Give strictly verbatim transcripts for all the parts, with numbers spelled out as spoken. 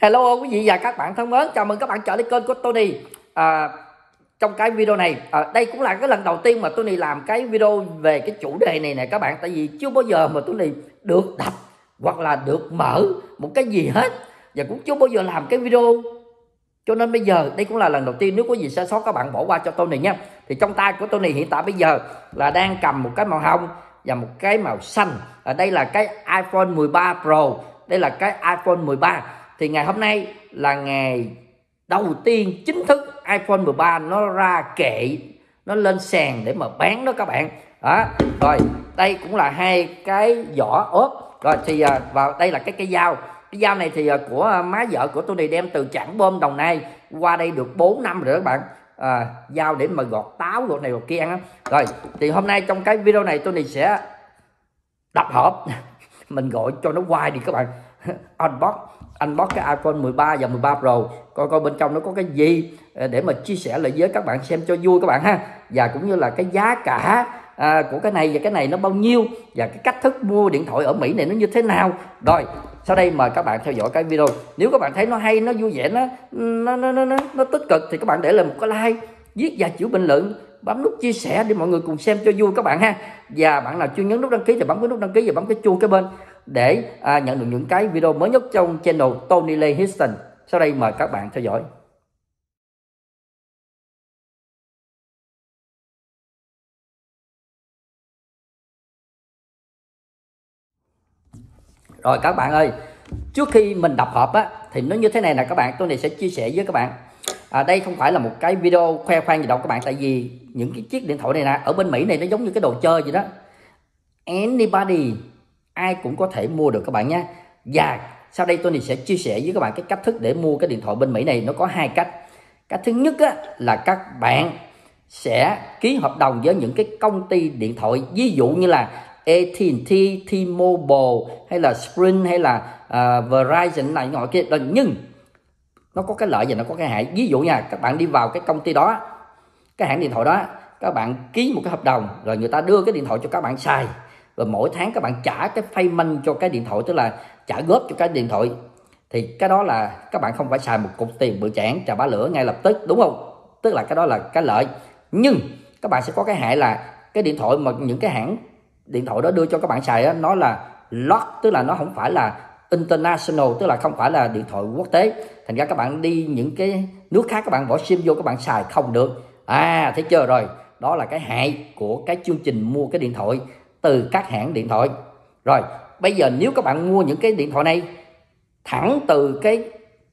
Hello quý vị và các bạn thân mến, chào mừng các bạn trở lại kênh của Tony. à, Trong cái video này, à, đây cũng là cái lần đầu tiên mà Tony làm cái video về cái chủ đề này nè các bạn. Tại vì chưa bao giờ mà Tony được đọc hoặc là được mở một cái gì hết, và cũng chưa bao giờ làm cái video, cho nên bây giờ đây cũng là lần đầu tiên. Nếu có gì sai sót các bạn bỏ qua cho Tony nha. Thì trong tay của Tony hiện tại bây giờ là đang cầm một cái màu hồng và một cái màu xanh. Ở đây là cái iPhone mười ba Pro, đây là cái iPhone mười ba. Thì ngày hôm nay là ngày đầu tiên chính thức iPhone mười ba nó ra kệ, nó lên sàn để mà bán đó các bạn. Đó. Rồi đây cũng là hai cái vỏ ốp. Rồi thì vào đây là cái cây dao. Cái dao này thì của má vợ của Tony đem từ Trảng Bom, Đồng Nai qua đây được bốn năm rồi các bạn. À, dao để mà gọt táo, gọt này gọt kia ăn. Rồi thì hôm nay trong cái video này Tony sẽ đập hộp mình gọi cho nó quay đi các bạn. Unbox unbox cái iPhone mười ba và mười ba Pro, coi coi bên trong nó có cái gì để mà chia sẻ lại với các bạn xem cho vui các bạn ha. Và cũng như là cái giá cả à, của cái này và cái này nó bao nhiêu, và cái cách thức mua điện thoại ở Mỹ này nó như thế nào. Rồi sau đây mời các bạn theo dõi cái video. Nếu các bạn thấy nó hay, nó vui vẻ, nó nó nó nó, nó tích cực thì các bạn để lại một cái like, viết vài chữ bình luận, bấm nút chia sẻ để mọi người cùng xem cho vui các bạn ha. Và bạn nào chưa nhấn nút đăng ký thì bấm cái nút đăng ký và bấm cái chuông kế bên để à, nhận được những cái video mới nhất trong channel Tony Lê Houston. Sau đây mời các bạn theo dõi. Rồi các bạn ơi, trước khi mình đập hộp á thì nó như thế này nè các bạn. Tony sẽ chia sẻ với các bạn. À, đây không phải là một cái video khoe khoang gì đâu các bạn. Tại vì những cái chiếc điện thoại này nè, ở bên Mỹ này nó giống như cái đồ chơi vậy đó. Anybody, ai cũng có thể mua được các bạn nha. Và sau đây Tony sẽ chia sẻ với các bạn cái cách thức để mua cái điện thoại bên Mỹ này. Nó có hai cách. Cách thứ nhất á, là các bạn sẽ ký hợp đồng với những cái công ty điện thoại, ví dụ như là a tê and tê, T-Mobile hay là Sprint hay là uh, Verizon này nọ kia. Nhưng nó có cái lợi và nó có cái hại. Ví dụ nha, các bạn đi vào cái công ty đó, cái hãng điện thoại đó, các bạn ký một cái hợp đồng, rồi người ta đưa cái điện thoại cho các bạn xài, rồi mỗi tháng các bạn trả cái payment cho cái điện thoại, tức là trả góp cho cái điện thoại. Thì cái đó là các bạn không phải xài một cục tiền bự chảng chà bá lửa ngay lập tức, đúng không? Tức là cái đó là cái lợi. Nhưng các bạn sẽ có cái hại là cái điện thoại mà những cái hãng điện thoại đó đưa cho các bạn xài đó, nó là lock, tức là nó không phải là international, tức là không phải là điện thoại quốc tế. Thành ra các bạn đi những cái nước khác, các bạn bỏ sim vô các bạn xài không được. À thấy chưa? Rồi đó là cái hại của cái chương trình mua cái điện thoại từ các hãng điện thoại. Rồi bây giờ nếu các bạn mua những cái điện thoại này thẳng từ cái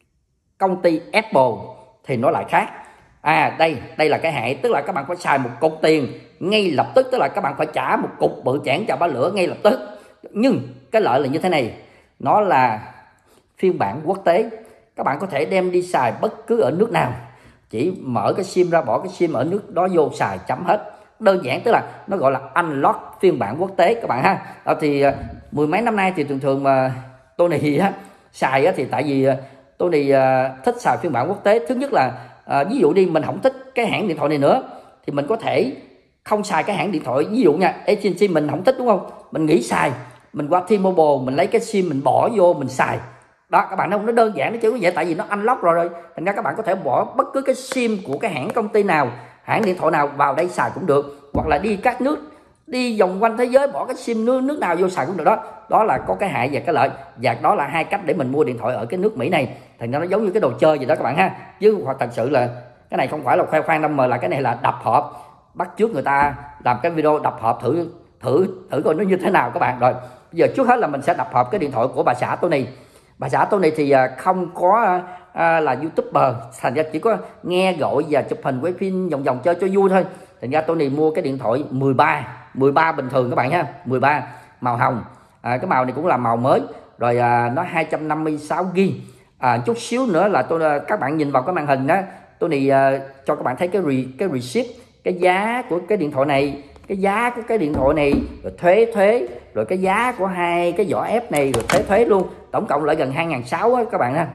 công ty Apple thì nó lại khác. À đây đây là cái hại, tức là các bạn phải xài một cục tiền ngay lập tức, tức là các bạn phải trả một cục bự chảng chà bá lửa ngay lập tức. Nhưng cái lợi là như thế này, nó là phiên bản quốc tế. Các bạn có thể đem đi xài bất cứ ở nước nào, chỉ mở cái sim ra, bỏ cái sim ở nước đó vô xài chấm hết. Đơn giản, tức là nó gọi là unlock phiên bản quốc tế các bạn ha. Đó thì mười mấy năm nay thì thường thường mà Tony á, xài á, thì tại vì Tony thích xài phiên bản quốc tế. Thứ nhất là à, ví dụ đi mình không thích cái hãng điện thoại này nữa thì mình có thể không xài cái hãng điện thoại. Ví dụ nha, a tê and tê mình không thích đúng không, mình nghỉ xài, mình qua T-Mobile, mình lấy cái sim mình bỏ vô mình xài. Đó các bạn, nó đơn giản, nó chỉ có vậy. Tại vì nó unlock rồi rồi, thành ra các bạn có thể bỏ bất cứ cái sim của cái hãng công ty nào, hãng điện thoại nào vào đây xài cũng được. Hoặc là đi các nước, đi vòng quanh thế giới, bỏ cái sim nước, nước nào vô xài cũng được đó. Đó là có cái hại và cái lợi. Và đó là hai cách để mình mua điện thoại ở cái nước Mỹ này. Thành ra nó giống như cái đồ chơi vậy đó các bạn ha. Chứ hoặc thật sự là cái này không phải là khoe khoang đâu, mà là cái này là đập hộp, bắt chước người ta làm cái video đập hộp thử thử thử coi nó như thế nào các bạn. Rồi bây giờ trước hết là mình sẽ đập hộp cái điện thoại của bà xã Tony. Bà xã Tony thì không có à, là YouTuber, thành ra chỉ có nghe gọi và chụp hình quay phim vòng vòng chơi cho vui thôi. Thành ra Tony mua cái điện thoại mười ba mười ba bình thường các bạn ha, mười ba màu hồng. À, cái màu này cũng là màu mới. Rồi à, nó hai trăm năm mươi sáu gi ga bai. À, chút xíu nữa là tôi các bạn nhìn vào cái màn hình đó, Tony à, cho các bạn thấy cái re, cái receipt, cái giá của cái điện thoại này, cái giá của cái điện thoại này, rồi thuế thuế, rồi cái giá của hai cái vỏ ép này, rồi thuế thuế luôn, tổng cộng lại gần hai nghìn sáu trăm các bạn ha.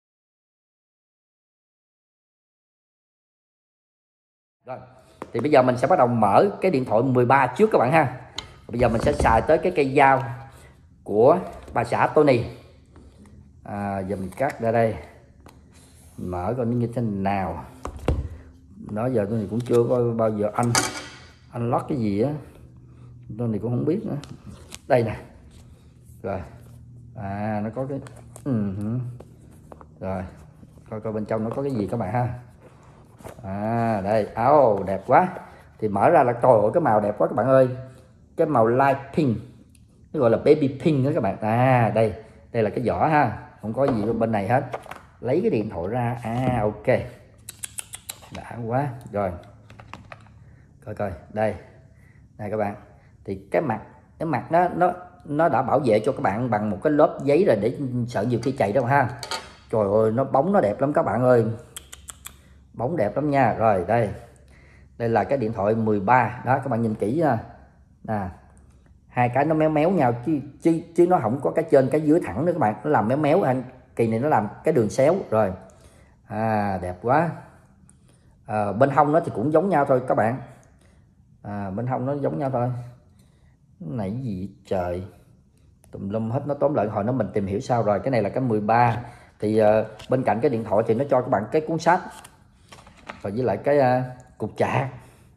Rồi thì bây giờ mình sẽ bắt đầu mở cái điện thoại mười ba trước các bạn ha. Bây giờ mình sẽ xài tới cái cây dao của bà xã Tony. À, giờ mình cắt ra đây, mở coi nó như thế nào. Đó giờ tôi thì cũng chưa có bao giờ anh anh lót cái gì á, tôi thì cũng không biết nữa. Đây nè, rồi à nó có cái uh-huh. Rồi coi coi bên trong nó có cái gì các bạn ha. À đây, áo oh, đẹp quá. Thì mở ra là trời ơi cái màu đẹp quá các bạn ơi, cái màu light pink, nó gọi là baby pink đó các bạn. À đây, đây là cái vỏ ha, không có gì bên này hết. Lấy cái điện thoại ra, à ok, đã quá. Rồi coi coi đây này các bạn, thì cái mặt cái mặt nó nó nó đã bảo vệ cho các bạn bằng một cái lớp giấy rồi, để sợ nhiều khi chạy đâu ha. Trời ơi nó bóng nó đẹp lắm các bạn ơi, bóng đẹp lắm nha. Rồi đây, đây là cái điện thoại mười ba đó, các bạn nhìn kỹ nha nè, hai cái nó méo méo nhau chứ chứ chứ nó không có cái trên cái dưới thẳng nữa các bạn, nó làm méo méo. Anh kỳ này nó làm cái đường xéo. Rồi à đẹp quá. À, bên hông nó thì cũng giống nhau thôi các bạn, à, bên hông nó giống nhau thôi. Cái này cái gì trời, tùm lum hết. Nó tóm lại hồi nó mình tìm hiểu sao rồi. Cái này là cái mười ba, thì uh, bên cạnh cái điện thoại thì nó cho các bạn cái cuốn sách và với lại cái uh, cục chạc.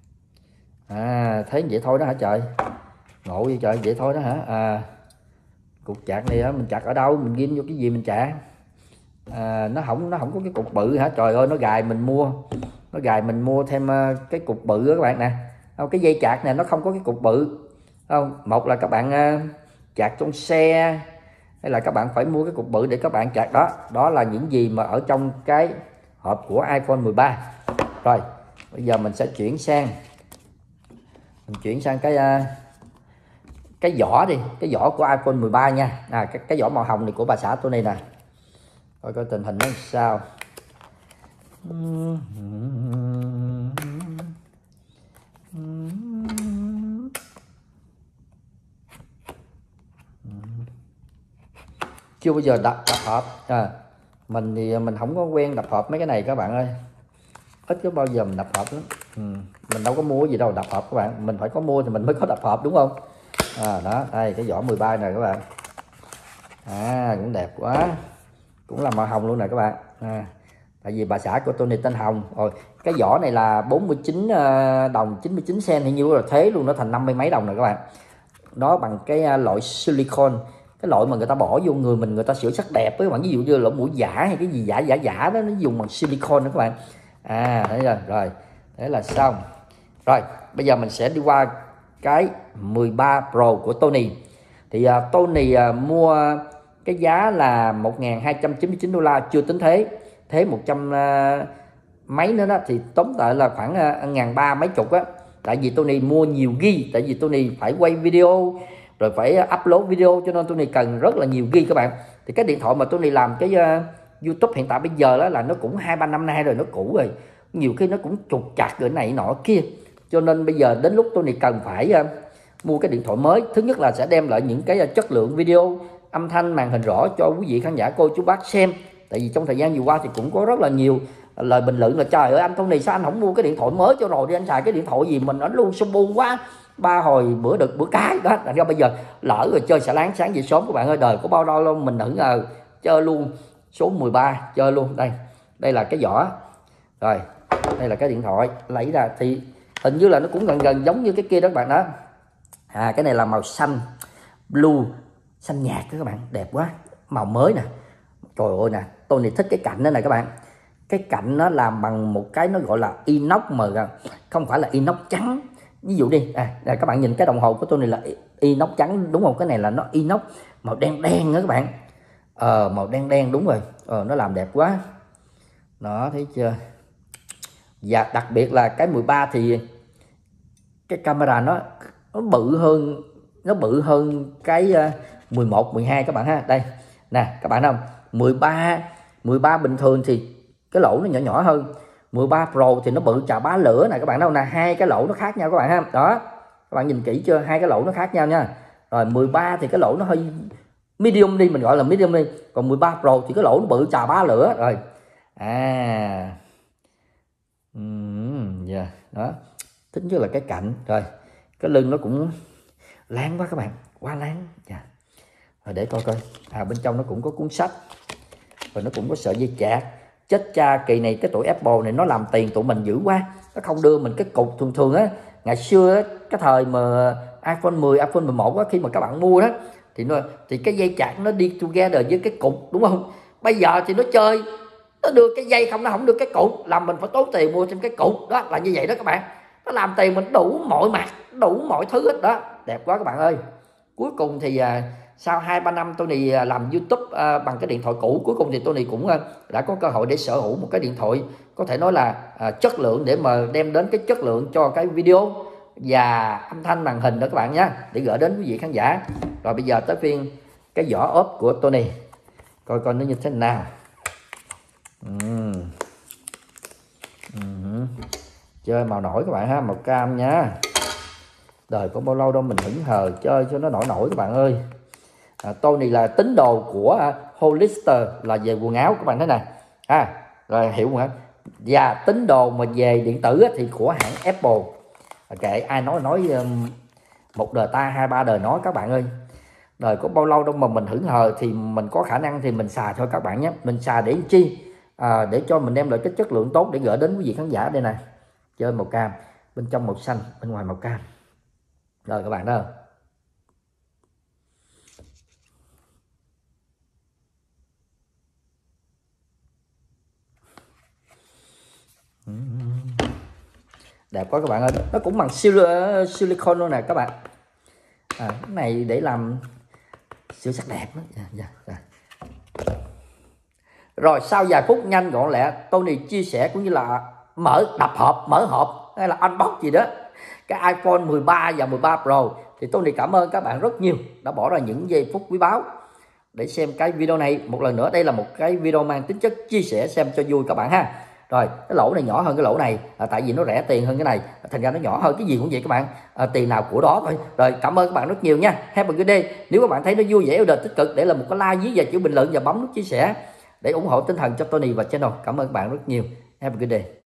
À thấy vậy thôi đó hả trời, ngộ vậy trời, vậy thôi đó hả. À cục chạc này á, mình chặt ở đâu, mình ghim vô cái gì mình chặt. À, nó không nó không có cái cục bự hả. Trời ơi nó gài mình mua nó gài mình mua thêm uh, cái cục bự đó các bạn nè. Không, cái dây chạc này nó không có cái cục bự không. Một là các bạn uh, chạc trong xe, hay là các bạn phải mua cái cục bự để các bạn chạc. Đó đó là những gì mà ở trong cái hộp của iPhone mười ba. Rồi bây giờ mình sẽ chuyển sang mình chuyển sang cái uh, cái vỏ đi, cái vỏ của iPhone mười ba nha. À, cái, cái vỏ màu hồng này của bà xã tôi này nè, coi coi tình hình nó sao. Chưa bao giờ đập đập hộp à, mình thì mình không có quen đập hộp mấy cái này các bạn ơi, ít có bao giờ mình đập hộp lắm. Ừ. Mình đâu có mua gì đâu đập hộp các bạn, mình phải có mua thì mình mới có đập hộp đúng không. À đó, đây cái vỏ mười ba này các bạn. À cũng đẹp quá, cũng là màu hồng luôn nè các bạn. À, tại vì bà xã của tôi này tên Hồng. Rồi cái vỏ này là bốn mươi chín đồng chín mươi chín cent hay nhiêu rồi, thế luôn nó thành năm mươi mấy đồng rồi các bạn. Nó bằng cái loại silicon, cái loại mà người ta bỏ vô người mình, người ta sửa sắc đẹp với các bạn. Ví dụ như lỗ mũi giả hay cái gì giả giả giả đó, nó dùng bằng silicon đó các bạn. À thấy rồi, rồi thế là xong. Rồi bây giờ mình sẽ đi qua cái mười ba Pro của Tony. Thì uh, Tony uh, mua cái giá là một nghìn hai trăm chín mươi chín đô la, chưa tính thuế, thế một trăm uh, mấy nữa đó, thì tóm lại là khoảng uh, ngàn ba mấy chục á. Tại vì Tony mua nhiều ghi, tại vì Tony phải quay video rồi phải upload video, cho nên Tony cần rất là nhiều ghi các bạn. Thì cái điện thoại mà Tony làm cái uh, YouTube hiện tại bây giờ đó là nó cũng hai ba năm nay rồi, nó cũ rồi, nhiều khi nó cũng trục chặt cái này nọ kia, cho nên bây giờ đến lúc Tony cần phải uh, mua cái điện thoại mới. Thứ nhất là sẽ đem lại những cái uh, chất lượng video, âm thanh, màn hình rõ cho quý vị khán giả cô chú bác xem. Tại vì trong thời gian vừa qua thì cũng có rất là nhiều lời bình luận là trời ơi anh Tony sao anh không mua cái điện thoại mới cho rồi đi, anh xài cái điện thoại gì mình nó luôn xung bu quá, ba hồi bữa đực bữa cái đó. Thành ra bây giờ lỡ rồi chơi xả láng sáng về sớm các bạn ơi, đời có bao lâu đâu mình nữ ngờ chơi luôn số mười ba, chơi luôn. Đây đây là cái vỏ, rồi đây là cái điện thoại lấy ra thì hình như là nó cũng gần gần giống như cái kia đó các bạn đó. À cái này là màu xanh blue, xanh nhạt đó các bạn, đẹp quá, màu mới nè. Trời ơi nè, tôi này thích cái cạnh đó này các bạn. Cái cạnh nó làm bằng một cái nó gọi là inox, mà không phải là inox trắng. Ví dụ đi, à, các bạn nhìn cái đồng hồ của tôi này là inox trắng đúng không? Cái này là nó inox màu đen đen đó các bạn. Ờ, màu đen đen đúng rồi. Ờ, nó làm đẹp quá. Đó, thấy chưa? Và đặc biệt là cái mười ba thì cái camera nó nó bự hơn, nó bự hơn cái mười một, mười hai các bạn ha. Đây nè các bạn thấy không, mười ba mười ba bình thường thì cái lỗ nó nhỏ nhỏ hơn, mười ba Pro thì nó bự chà bá lửa này các bạn đâu nè, hai cái lỗ nó khác nhau các bạn ha. Đó các bạn nhìn kỹ chưa, hai cái lỗ nó khác nhau nha. Rồi mười ba thì cái lỗ nó hơi medium đi, mình gọi là medium đi, còn mười ba Pro thì cái lỗ nó bự chà bá lửa rồi. À uhm, yeah. Đó thích nhất là cái cạnh, rồi cái lưng nó cũng láng quá các bạn, quá láng. Yeah. Rồi để coi coi, à bên trong nó cũng có cuốn sách. rồi nó cũng có sợi dây chạc. Chết cha, kỳ này cái tụi Apple này nó làm tiền tụi mình dữ quá, nó không đưa mình cái cục. Thường thường á, ngày xưa á, cái thời mà iPhone mười, iPhone mười một á, khi mà các bạn mua đó thì nó thì cái dây chạc nó đi together với cái cục, đúng không? Bây giờ thì nó chơi, nó đưa cái dây không, nó không đưa cái cục, làm mình phải tốn tiền mua thêm cái cục. Đó là như vậy đó các bạn, nó làm tiền mình đủ mọi mặt, đủ mọi thứ hết đó. Đẹp quá các bạn ơi. Cuối cùng thì à, sau hai ba năm Tony làm YouTube à, bằng cái điện thoại cũ, cuối cùng thì Tony cũng à, đã có cơ hội để sở hữu một cái điện thoại có thể nói là à, chất lượng, để mà đem đến cái chất lượng cho cái video và âm thanh màn hình đó các bạn nhé, để gửi đến quý vị khán giả. Rồi bây giờ tới phiên cái vỏ ốp của Tony, coi coi nó như thế nào. uhm. Uhm. Chơi màu nổi các bạn ha, màu cam nha. Đời có bao lâu đâu mình hững hờ chơi cho nó nổi nổi các bạn ơi. à, Tony là tín đồ của uh, Hollister là về quần áo các bạn thấy này ha, rồi hiểu không? Và tín đồ mà về điện tử thì của hãng Apple. à, kệ ai nói nói um, một đời ta hai ba đời nói các bạn ơi. Đời có bao lâu đâu mà mình hững hờ, thì mình có khả năng thì mình xài thôi các bạn nhé. Mình xài để chi? À, để cho mình đem lại cái chất lượng tốt để gửi đến quý vị khán giả. Đây này, chơi màu cam, bên trong màu xanh, bên ngoài màu cam. Rồi các bạn đó. Đẹp quá các bạn ơi. Nó cũng bằng silicone luôn nè các bạn. à, Cái này để làm siêu sắc đẹp đó. Dạ, dạ, dạ. Rồi sau vài phút nhanh gọn lẹ, Tony chia sẻ cũng như là mở đập hộp, mở hộp hay là unbox gì đó cái iPhone mười ba và mười ba Pro. Thì Tony cảm ơn các bạn rất nhiều đã bỏ ra những giây phút quý báu để xem cái video này. Một lần nữa, đây là một cái video mang tính chất chia sẻ xem cho vui các bạn ha. Rồi cái lỗ này nhỏ hơn cái lỗ này, à, tại vì nó rẻ tiền hơn cái này, thành ra nó nhỏ hơn. Cái gì cũng vậy các bạn, à, tiền nào của đó thôi. Rồi cảm ơn các bạn rất nhiều nha. Have a good day. Nếu các bạn thấy nó vui vẻ, đời tích cực, để là một cái like dưới và chữ bình luận và bấm nút chia sẻ để ủng hộ tinh thần cho Tony và channel. Cảm ơn các bạn rất nhiều. Have a good day.